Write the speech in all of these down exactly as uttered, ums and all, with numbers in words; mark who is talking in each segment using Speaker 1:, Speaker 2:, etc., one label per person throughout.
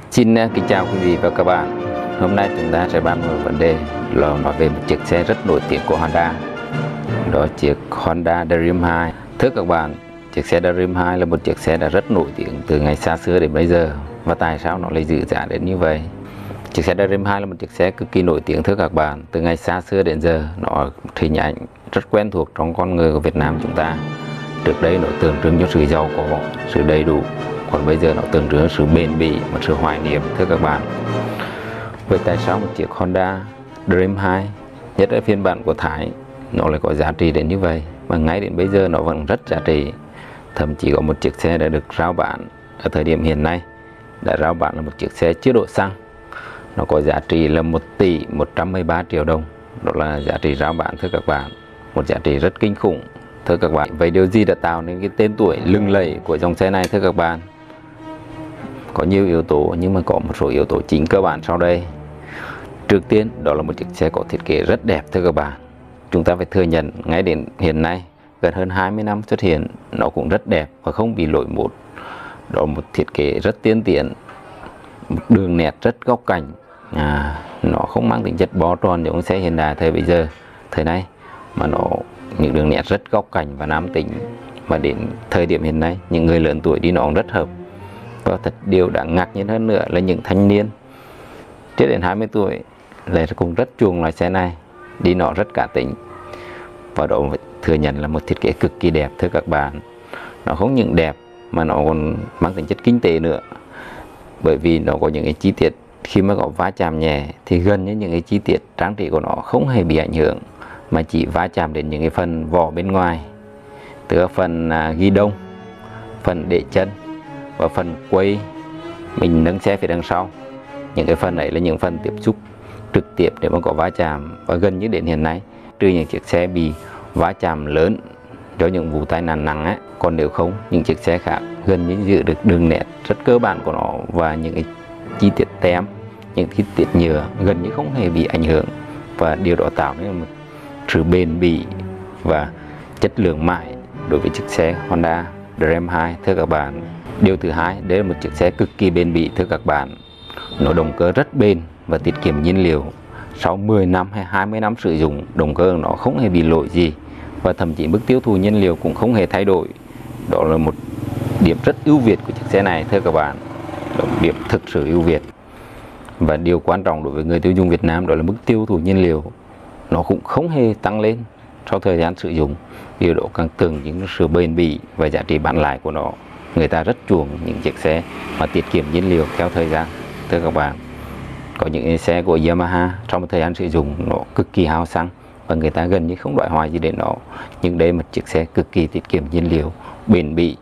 Speaker 1: Xin kính chào quý vị và các bạn. Hôm nay chúng ta sẽ bàn một vấn đề là nói về một chiếc xe rất nổi tiếng của Honda. Đó chiếc Honda Dream hai. Thưa các bạn, chiếc xe Dream hai là một chiếc xe đã rất nổi tiếng từ ngày xa xưa đến bây giờ. Và tại sao nó lại giữ giá đến như vậy? Chiếc xe Dream hai là một chiếc xe cực kỳ nổi tiếng thưa các bạn. Từ ngày xa xưa đến giờ, nó hình ảnh rất quen thuộc trong con người của Việt Nam chúng ta. Trước đây nó tượng trưng cho sự giàu có, sự đầy đủ. Còn bây giờ nó tượng trưng sự bền bỉ, một sự hoài niệm thưa các bạn. Vậy tại sao một chiếc Honda Dream hai, nhất là phiên bản của Thái, nó lại có giá trị đến như vậy? Và ngay đến bây giờ nó vẫn rất giá trị. Thậm chí có một chiếc xe đã được rao bán ở thời điểm hiện nay, đã rao bán là một chiếc xe chưa đổ xăng. Nó có giá trị là một tỷ một trăm mười ba triệu đồng. Đó là giá trị rao bán thưa các bạn. Một giá trị rất kinh khủng thưa các bạn. Vậy điều gì đã tạo nên cái tên tuổi lừng lẫy của dòng xe này thưa các bạn? Có nhiều yếu tố, nhưng mà có một số yếu tố chính cơ bản sau đây. Trước tiên, đó là một chiếc xe có thiết kế rất đẹp thưa các bạn. Chúng ta phải thừa nhận ngay đến hiện nay, gần hơn hai mươi năm xuất hiện, nó cũng rất đẹp và không bị lỗi mốt. Đó là một thiết kế rất tiên tiến, một đường nét rất góc cạnh. À, nó không mang tính chất bó tròn giống xe hiện đại thời bây giờ, thời nay, mà nó những đường nét rất góc cạnh và nam tính. Và đến thời điểm hiện nay, những người lớn tuổi đi nó cũng rất hợp. Và thật điều đáng ngạc nhiên hơn nữa là những thanh niên trước đến hai mươi tuổi lại cũng rất chuộng loại xe này, đi nó rất cá tính. Và đó thừa nhận là một thiết kế cực kỳ đẹp thưa các bạn. Nó không những đẹp mà nó còn mang tính chất kinh tế nữa, bởi vì nó có những cái chi tiết khi mà có va chạm nhẹ thì gần như những cái chi tiết trang trí của nó không hề bị ảnh hưởng, mà chỉ va chạm đến những cái phần vỏ bên ngoài, từ phần à, ghi đông, phần để chân và phần quay mình nâng xe phía đằng sau. Những cái phần ấy là những phần tiếp xúc trực tiếp để mà có va chạm. Và gần như đến hiện nay, trừ những chiếc xe bị va chạm lớn do những vụ tai nạn nặng ấy, còn nếu không, những chiếc xe khác gần như giữ được đường nét rất cơ bản của nó. Và những cái chi tiết tem, những chi tiết nhựa gần như không hề bị ảnh hưởng. Và điều đó tạo nên một sự bền bỉ và chất lượng mãi đối với chiếc xe Honda Dream hai thưa các bạn. Điều thứ hai, đây là một chiếc xe cực kỳ bền bỉ thưa các bạn. Nó động cơ rất bền và tiết kiệm nhiên liệu. Sau mười năm hay hai mươi năm sử dụng, động cơ nó không hề bị lỗi gì. Và thậm chí mức tiêu thụ nhiên liệu cũng không hề thay đổi. Đó là một điểm rất ưu việt của chiếc xe này thưa các bạn. Đó là một điểm thực sự ưu việt. Và điều quan trọng đối với người tiêu dùng Việt Nam đó là mức tiêu thụ nhiên liệu nó cũng không hề tăng lên sau thời gian sử dụng. Điều đó càng tượng những sự bền bỉ và giá trị bán lẻ của nó. Người ta rất chuộng những chiếc xe mà tiết kiệm nhiên liệu theo thời gian thưa các bạn. Có những xe của Yamaha trong một thời gian sử dụng nó cực kỳ hao xăng và người ta gần như không đòi hỏi gì đến nó. Nhưng đây là một chiếc xe cực kỳ tiết kiệm nhiên liệu, bền bỉ.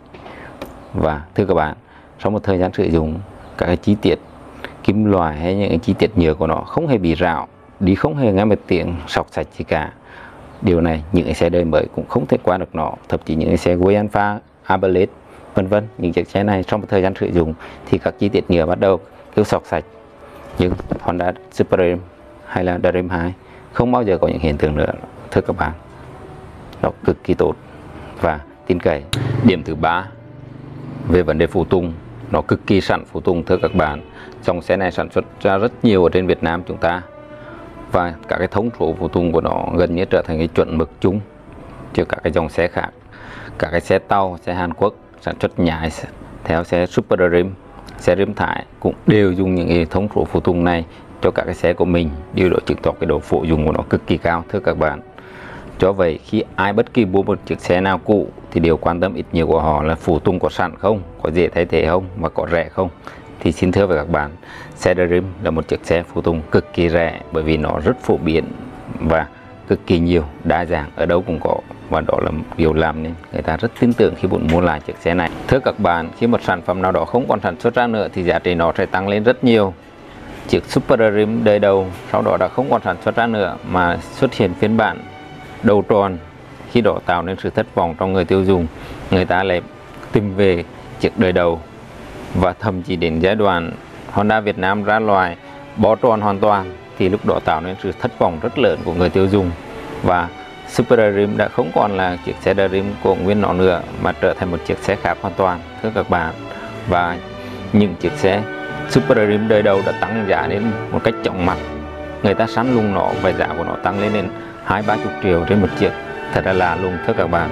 Speaker 1: Và thưa các bạn, sau một thời gian sử dụng, các cái chi tiết kim loại hay những cái chi tiết nhựa của nó không hề bị rạo, đi không hề nghe một tiếng sọc sạch gì cả. Điều này những cái xe đời mới cũng không thể qua được nó. Thậm chí những cái xe Guianfa, Abarth, vân vân, những chiếc xe này trong một thời gian sử dụng thì các chi tiết nhựa bắt đầu kêu sọc sạch. Nhưng Honda Supreme hay là Dream hai không bao giờ có những hiện tượng nữa thưa các bạn. Nó cực kỳ tốt và tin cậy. Điểm thứ ba, về vấn đề phụ tùng, nó cực kỳ sẵn phụ tùng thưa các bạn. Dòng xe này sản xuất ra rất nhiều ở trên Việt Nam chúng ta, và các cái thông số phụ tùng của nó gần như trở thành cái chuẩn mực chung cho các cái dòng xe khác. Các cái xe tàu, xe Hàn Quốc sản xuất nhái theo xe Super Dream, xe Dream Thái cũng đều dùng những cái thông số phụ tùng này cho các cái xe của mình. Điều đó chứng tỏ cái độ phổ dùng của nó cực kỳ cao thưa các bạn. Do vậy khi ai bất kỳ mua một chiếc xe nào cũ thì điều quan tâm ít nhiều của họ là phụ tùng có sẵn không, có dễ thay thế không và có rẻ không. Thì xin thưa với các bạn, xe Dream là một chiếc xe phụ tùng cực kỳ rẻ, bởi vì nó rất phổ biến và cực kỳ nhiều, đa dạng, ở đâu cũng có. Và đó là điều làm nên người ta rất tin tưởng khi muốn mua lại chiếc xe này. Thưa các bạn, khi một sản phẩm nào đó không còn sản xuất ra nữa thì giá trị nó sẽ tăng lên rất nhiều. Chiếc Super Dream đời đầu sau đó đã không còn sản xuất ra nữa mà xuất hiện phiên bản đầu tròn. Khi đó tạo nên sự thất vọng trong người tiêu dùng, người ta lại tìm về chiếc đời đầu. Và thậm chí đến giai đoạn Honda Việt Nam ra loại bó tròn hoàn toàn thì lúc đó tạo nên sự thất vọng rất lớn của người tiêu dùng. Và Super Dream đã không còn là chiếc xe Dream của nguyên nó nữa, mà trở thành một chiếc xe khác hoàn toàn thưa các bạn. Và những chiếc xe Super Dream đời đầu đã tăng giá lên một cách chóng mặt. Người ta săn lùng nó và giá của nó tăng lên đến hai ba chục triệu trên một chiếc, thật là lạ lùng thưa các bạn.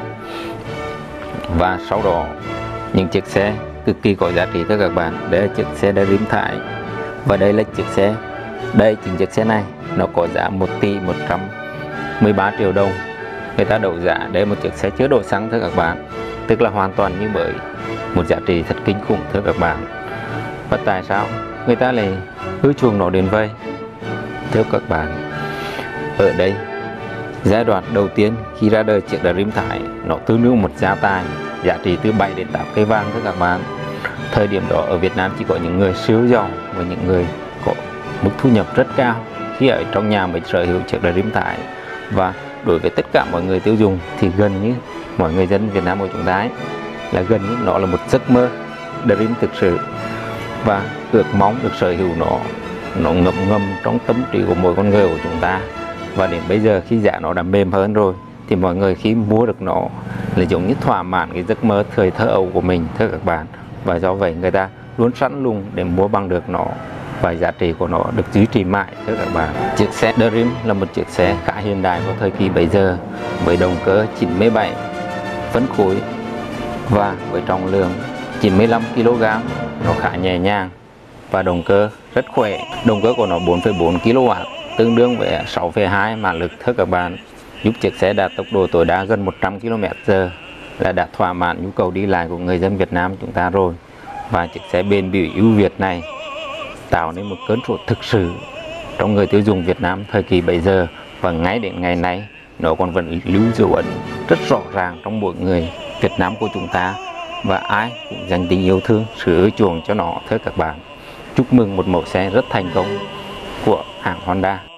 Speaker 1: Và sau đó những chiếc xe cực kỳ có giá trị thưa các bạn, đây là chiếc xe Dream thải, và đây là chiếc xe, đây chính chiếc xe này nó có giá một tỷ một trăm mười ba triệu đồng. Người ta đấu giá đây một chiếc xe chứa đổ xăng thưa các bạn, tức là hoàn toàn như mới, một giá trị thật kinh khủng thưa các bạn. Và tại sao người ta lại ưa chuộng nó đến vậy thưa các bạn? Ở đây giai đoạn đầu tiên khi ra đời chiếc Dream thải, nó tương đương một gia tài giá trị từ bảy đến tám cây vàng thưa các bạn. Thời điểm đó ở Việt Nam chỉ có những người siêu giàu và những người có mức thu nhập rất cao khi ở trong nhà mới sở hữu chiếc Dream thải. Và đối với tất cả mọi người tiêu dùng thì gần như mọi người dân Việt Nam của chúng ta ấy, là gần như nó là một giấc mơ Dream thực sự, và ước mong được sở hữu nó nó ngậm ngầm trong tâm trí của mỗi con người của chúng ta. Và đến bây giờ khi giá nó đã mềm hơn rồi thì mọi người khi mua được nó là giống như thỏa mãn cái giấc mơ thời thơ ấu của mình thưa các bạn. Và do vậy người ta luôn sẵn lùng để mua bằng được nó, và giá trị của nó được duy trì mãi thưa các bạn. Chiếc xe Dream là một chiếc xe khá hiện đại của thời kỳ bây giờ, với động cơ chín mươi bảy phân khối và với trọng lượng chín mươi lăm ki lô gam, nó khá nhẹ nhàng và động cơ rất khỏe. Động cơ của nó bốn phẩy bốn ki lô oát, tương đương với sáu phẩy hai mã lực thưa các bạn, giúp chiếc xe đạt tốc độ tối đa gần một trăm ki lô mét giờ, là đã thỏa mãn nhu cầu đi lại của người dân Việt Nam chúng ta rồi. Và chiếc xe bền bỉ ưu việt này tạo nên một cơn sốt thực sự trong người tiêu dùng Việt Nam thời kỳ bây giờ, và ngay đến ngày nay nó còn vẫn lưu dấu ấn rất rõ ràng trong mỗi người Việt Nam của chúng ta, và ai cũng dành tình yêu thương, sự ưa chuộng cho nó thưa các bạn. Chúc mừng một mẫu xe rất thành công của hãng Honda.